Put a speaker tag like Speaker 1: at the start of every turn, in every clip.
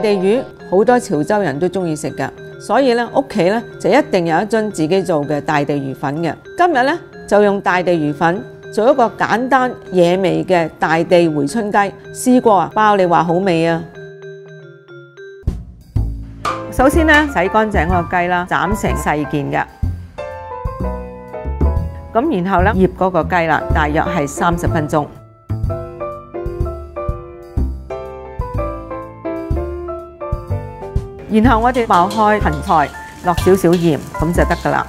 Speaker 1: 地魚好多潮州人都中意食㗎，所以咧屋企咧就一定有一樽自己做嘅大地魚粉嘅。今日咧就用大地魚粉做一個簡單惹味嘅大地回春雞，試過啊，包你話好味啊！首先咧洗乾淨嗰個雞啦，斬成細件嘅。咁然後咧醃嗰個雞啦，大約係30分鐘。然後我哋爆開芹菜，落少少鹽，咁就得㗎啦。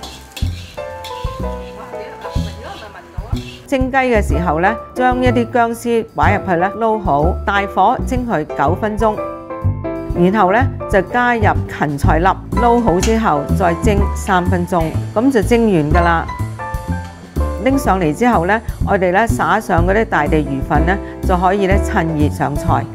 Speaker 1: 蒸雞嘅時候咧，將一啲薑絲擺入去咧，撈好，大火蒸佢9分鐘。然後咧就加入芹菜粒，撈好之後再蒸3分鐘，咁就蒸完㗎啦。拎上嚟之後咧，我哋咧灑上嗰啲大地魚粉咧，就可以咧趁熱上菜。